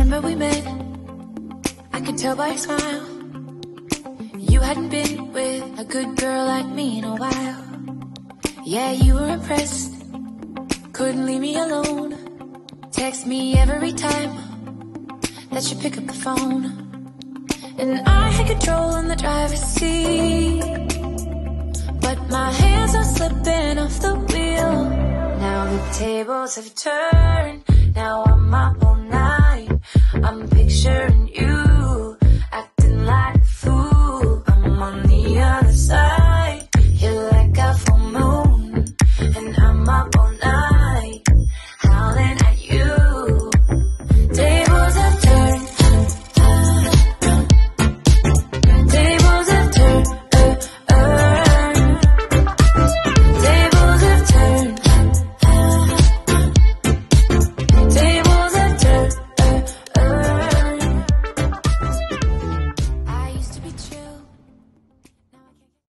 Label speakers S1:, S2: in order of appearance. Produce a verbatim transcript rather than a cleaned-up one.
S1: Remember we met, I could tell by your smile. You hadn't been with a good girl like me in a while. Yeah, you were impressed, couldn't leave me alone. Text me every time that you pick up the phone. And I had control in the driver's seat, but my hands are slipping off the wheel. Now the tables have turned, now I'm my